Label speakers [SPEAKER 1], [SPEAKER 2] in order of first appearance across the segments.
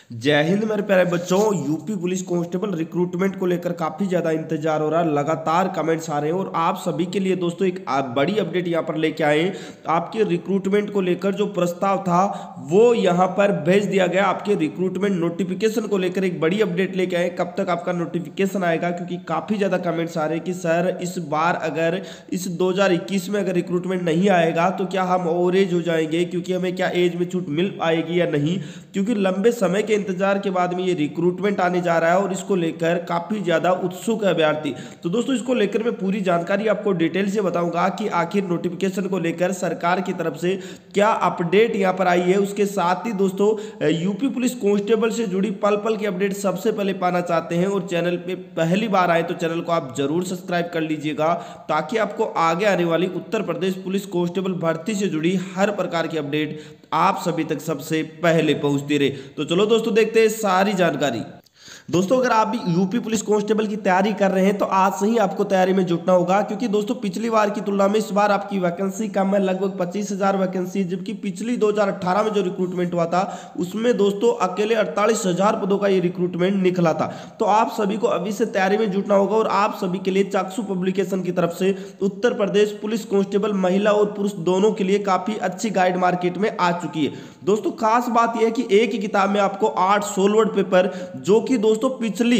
[SPEAKER 1] जय हिंद मेरे प्यारे बच्चों। यूपी पुलिस कांस्टेबल रिक्रूटमेंट को लेकर काफी ज्यादा इंतजार हो रहा है, लगातार कमेंट्स आ रहे हैं और आप सभी के लिए दोस्तों एक बड़ी अपडेट यहां पर लेके आए। आपके रिक्रूटमेंट को लेकर जो प्रस्ताव था वो यहां पर भेज दिया गया। आपके रिक्रूटमेंट नोटिफिकेशन को लेकर एक बड़ी अपडेट लेके आए। कब तक आपका नोटिफिकेशन आएगा, क्योंकि काफी ज्यादा कमेंट्स आ रहे हैं कि सर इस बार अगर इस 2021 में अगर रिक्रूटमेंट नहीं आएगा तो क्या हम ओवर एज हो जाएंगे, क्योंकि हमें क्या एज में छूट मिल पाएगी या नहीं, क्योंकि लंबे समय के इंतजार के बाद में ये रिक्रूटमेंट आने जा रहा है और इसको लेकर काफी ज्यादा उत्सुक है अभ्यर्थी। तो दोस्तों इसको लेकर मैं पूरी जानकारी आपको डिटेल से बताऊंगा कि आखिर नोटिफिकेशन को लेकर सरकार की तरफ से क्या अपडेट यहां पर आई है। उसके साथ ही दोस्तों यूपी पुलिस कांस्टेबल से जुड़ी पल पल की अपडेट सबसे पहले पाना चाहते हैं और चैनल पे पहली बार आए तो चैनल को आप जरूर सब्सक्राइब कर लीजिएगा, ताकि आपको आगे आने वाली उत्तर प्रदेश पुलिस कांस्टेबल भर्ती से जुड़ी हर प्रकार की अपडेट आप सभी तक सबसे पहले पहुंचती रहे। तो चलो दोस्तों देखते हैं सारी जानकारी। दोस्तों अगर आप भी यूपी पुलिस कांस्टेबल की तैयारी कर रहे हैं तो आज से ही आपको तैयारी में जुटना होगा, क्योंकि दोस्तों पिछली बार की तुलना में इस बार आपकी वैकेंसी कम है, लगभग 25,000 वैकेंसी, जबकि पिछली 2018 में जो रिक्रूटमेंट हुआ था उसमें दोस्तों अकेले 48,000 पदों का ये रिक्रूटमेंट निकला था। तो आप सभी को अभी से तैयारी में जुटना होगा और आप सभी के लिए चाक्षु पब्लिकेशन की तरफ से उत्तर प्रदेश पुलिस कांस्टेबल महिला और पुरुष दोनों के लिए काफी अच्छी गाइड मार्केट में आ चुकी है। दोस्तों खास बात यह है कि एक ही किताब में आपको 8 सोलवर्ड पेपर, जो कि दोस्तों पिछली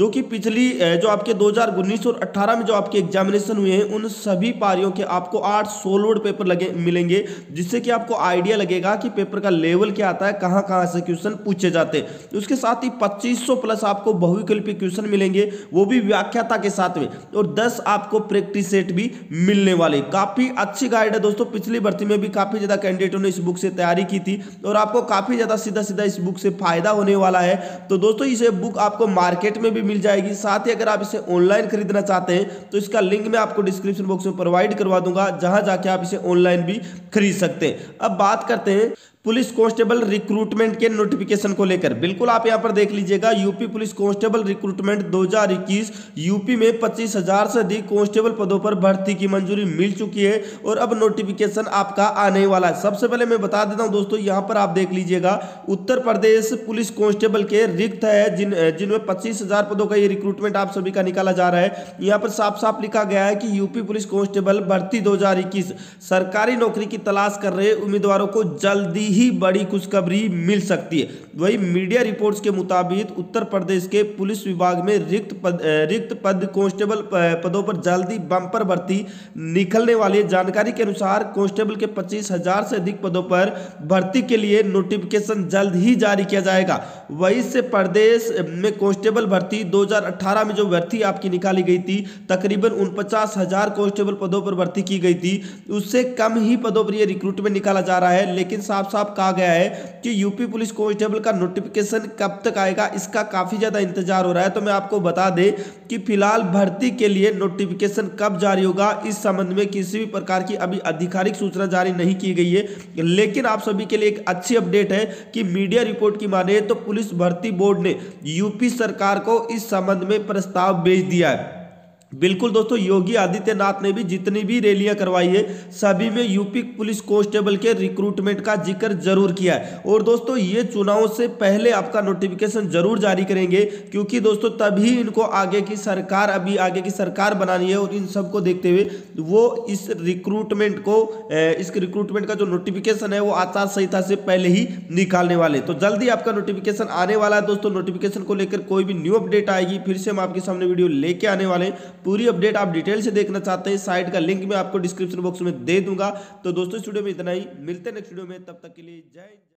[SPEAKER 1] जो आपके 2019 और 18 में जो आपके एग्जामिनेशन हुए हैं उन सभी पारियों के आपको 8 सोलवर्ड पेपर मिलेंगे, जिससे कि आपको आइडिया लगेगा कि पेपर का लेवल क्या आता है, कहां कहां से क्वेश्चन पूछे जाते हैं। उसके साथ ही 2500 प्लस आपको बहुविकल्पी क्वेश्चन मिलेंगे, वो भी व्याख्याता के साथ में, और 10 आपको प्रैक्टिस सेट भी मिलने वाले। काफी अच्छी गाइड है दोस्तों। पिछली भर्ती में भी काफी ज्यादा कैंडिडेटों ने इस बुक से तैयारी की थी और आपको काफी ज्यादा सीधा सीधा इस बुक से फायदा होने वाला है। तो दोस्तों इसे बुक आपको मार्केट में भी मिल जाएगी। साथ ही अगर आप इसे ऑनलाइन खरीदना चाहते हैं तो इसका लिंक मैं आपको डिस्क्रिप्शन बॉक्स में प्रोवाइड करवा दूंगा, जहां जाके आप इसे ऑनलाइन भी खरीद सकते हैं। अब बात करते हैं पुलिस कांस्टेबल रिक्रूटमेंट के नोटिफिकेशन को लेकर। बिल्कुल आप यहां पर देख लीजिएगा, UP police constable recruitment 2021 UP में 25,000 से अधिक कांस्टेबल पदों पर भर्ती की मंजूरी मिल चुकी है और अब नोटिफिकेशन आपका आने वाला है। सबसे पहले मैं बता देता हूं दोस्तों, यहां पर आप देख लीजिएगा उत्तर प्रदेश पुलिस कांस्टेबल के रिक्त है जिनमें 25,000 पदों का ये रिक्रूटमेंट आप सभी का निकाला जा रहा है। यहां पर साफ साफ लिखा गया है कि यूपी पुलिस कांस्टेबल भर्ती 2021 सरकारी नौकरी की तलाश कर रहे उम्मीदवारों को जल्दी ही बड़ी खुशखबरी मिल सकती है। वही मीडिया रिपोर्ट्स के मुताबिक उत्तर प्रदेश के पुलिस विभाग में रिक्त पद कांस्टेबल पदों पर जल्दी बम्पर भर्ती निकलने वाली है। जानकारी के अनुसार कांस्टेबल के 25,000 से अधिक पदों पर भर्ती के लिए नोटिफिकेशन जल्द ही जारी किया जाएगा। वहीं से प्रदेश में कांस्टेबल भर्ती 2018 में जो भर्ती आपकी निकाली गई थी, तकरीबन 49,000 कांस्टेबल पदों पर भर्ती की गई थी, उससे कम ही पदों पर यह रिक्रूटमेंट निकाला जा रहा है। लेकिन साफ साफ कहा गया है कि यूपी पुलिस कांस्टेबल का नोटिफिकेशन कब तक आएगा, इसका काफी ज्यादा इंतजार हो रहा है। तो मैं आपको बता दें कि फिलहाल भर्ती के लिए नोटिफिकेशन कब जारी होगा, इस संबंध में किसी भी प्रकार की अभी आधिकारिक सूचना जारी नहीं की गई है। लेकिन आप सभी के लिए एक अच्छी अपडेट है कि मीडिया रिपोर्ट की माने तो पुलिस भर्ती बोर्ड ने यूपी सरकार को इस संबंध में प्रस्ताव भेज दिया है। बिल्कुल दोस्तों, योगी आदित्यनाथ ने भी जितनी भी रैलियां करवाई है सभी में यूपी पुलिस कांस्टेबल के रिक्रूटमेंट का जिक्र जरूर किया है। और दोस्तों ये चुनाव से पहले आपका नोटिफिकेशन जरूर जारी करेंगे, क्योंकि दोस्तों तभी इनको आगे की सरकार बनानी है और इन सबको देखते हुए वो इस रिक्रूटमेंट का जो नोटिफिकेशन है वो आचार संहिता से पहले ही निकालने वाले। तो जल्दी आपका नोटिफिकेशन आने वाला है दोस्तों। नोटिफिकेशन को लेकर कोई भी न्यू अपडेट आएगी फिर से हम आपके सामने वीडियो लेके आने वाले हैं। पूरी अपडेट आप डिटेल से देखना चाहते हैं, साइट का लिंक मैं आपको डिस्क्रिप्शन बॉक्स में दे दूंगा। तो दोस्तों इस वीडियो में इतना ही, मिलते हैं नेक्स्ट वीडियो में, तब तक के लिए जय।